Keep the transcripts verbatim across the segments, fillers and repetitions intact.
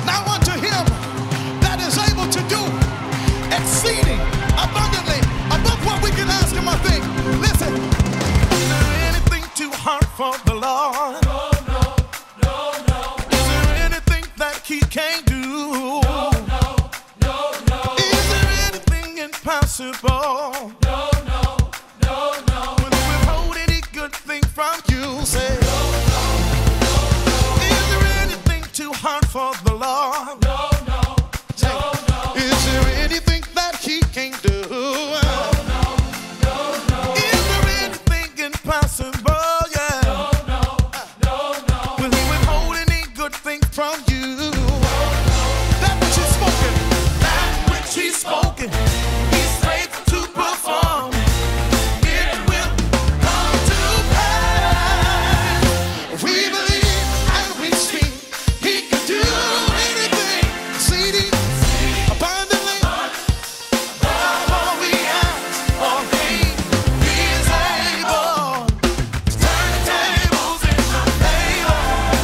Now unto him that is able to do exceeding abundantly above what we can ask him or think. Listen, is there anything too hard for the Lord? No, no, no, no. Is there anything that he can't do? No, no, no, no. Is there anything impossible? No, no, no, no. Will he withhold any good thing from you? Say, No, no, no, no. is there anything too hard for the Lord? No, no, Say, no, no. is there anything that he can't do? No, no, no, no. Is there anything impossible? Yeah. No, no, no, no. Will he withhold any good thing from you? That which is spoken, that which he's spoken, he's faithful to perform. It will come to pass. We believe and we speak. He can do anything, exceeding abundantly above all we ask or think. He is able to turn the tables in our favor.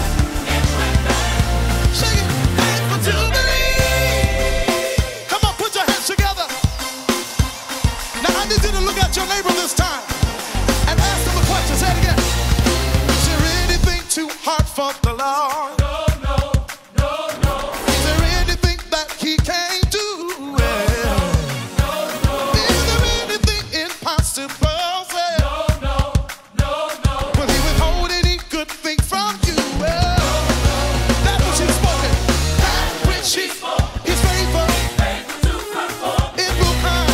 Sing it, faithful to believe. Come on, put your hands together. Now I need you to look at your neighbor this time and ask them a question. Say it again. Is there anything too hard for the Lord? No, no, no, no. Is there anything that he can't do? Yeah. No, no, Is there anything impossible? Say, no, no, no, no. will he withhold any good thing from you? Well, that which he's spoken, that which he he's faithful, Faithful to perform. it will come.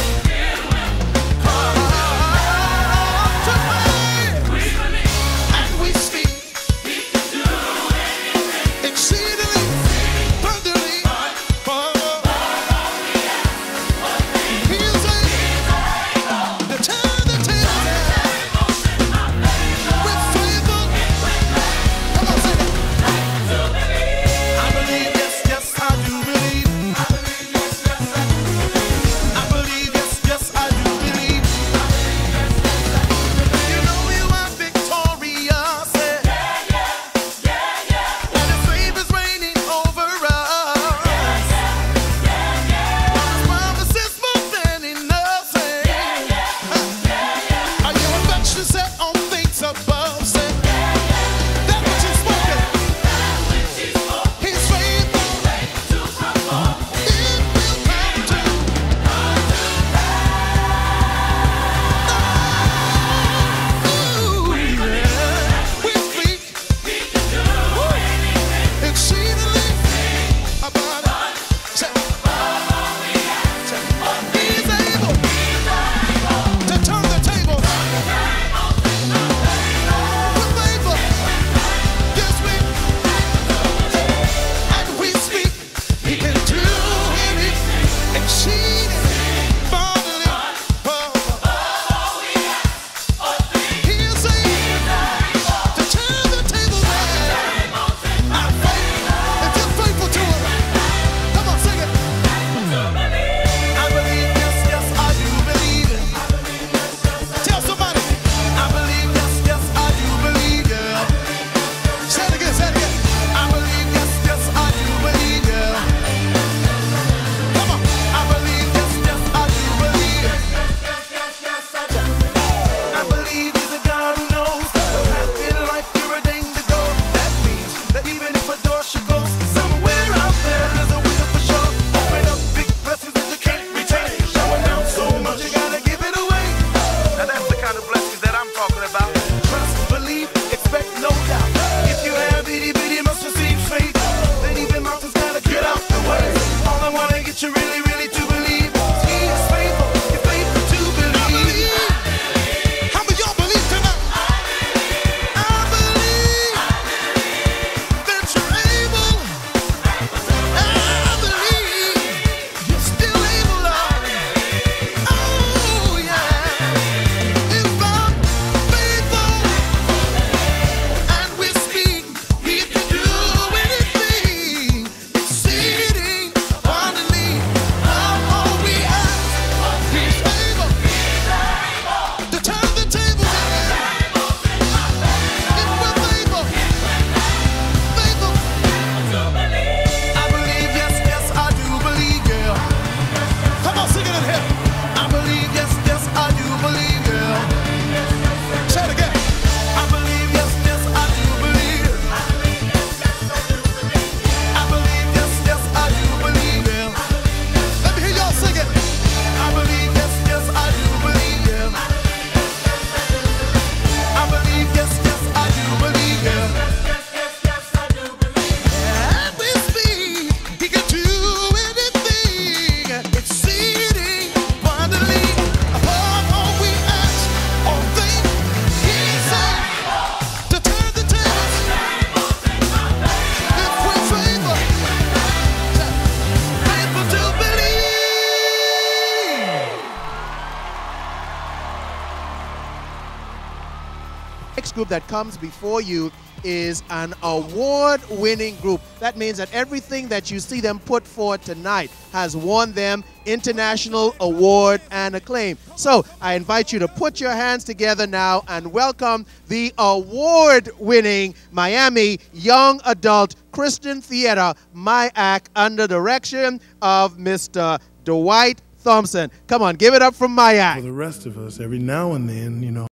To pass. We believe And we speak he can do anything. exceedingly abundantly above all he is able to turn the tables with favor. Come on, sing it. I believe, yes, yes, I do believe. I believe, yes, yes, I do believe. You know you are victorious, eh? And his favor's group that comes before you is an award-winning group. That means that everything that you see them put forward tonight has won them international award and acclaim. So I invite you to put your hands together now and welcome the award-winning Miami Young Adult Christian Theater, My Act, under direction of Mister Dwight Thompson. Come on, give it up from My Act. For the rest of us, every now and then, you know,